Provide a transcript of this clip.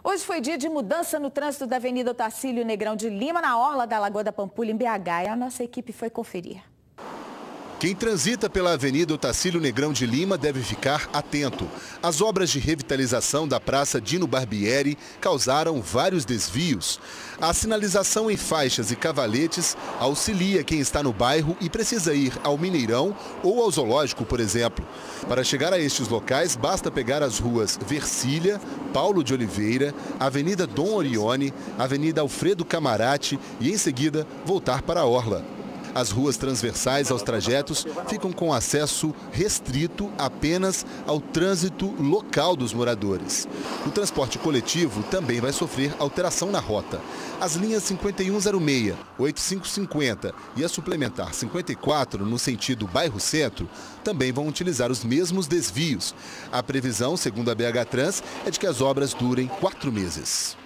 Hoje foi dia de mudança no trânsito da Avenida Otacílio Negrão de Lima, na orla da Lagoa da Pampulha, em BH. E a nossa equipe foi conferir. Quem transita pela Avenida Otacílio Negrão de Lima deve ficar atento. As obras de revitalização da Praça Dino Barbieri causaram vários desvios. A sinalização em faixas e cavaletes auxilia quem está no bairro e precisa ir ao Mineirão ou ao Zoológico, por exemplo. Para chegar a estes locais, basta pegar as ruas Vercília, Paulo de Oliveira, Avenida Dom Orione, Avenida Alfredo Camarati e, em seguida, voltar para a orla. As ruas transversais aos trajetos ficam com acesso restrito apenas ao trânsito local dos moradores. O transporte coletivo também vai sofrer alteração na rota. As linhas 5106, 8550 e a suplementar 54, no sentido bairro-centro, também vão utilizar os mesmos desvios. A previsão, segundo a BH Trans, é de que as obras durem 4 meses.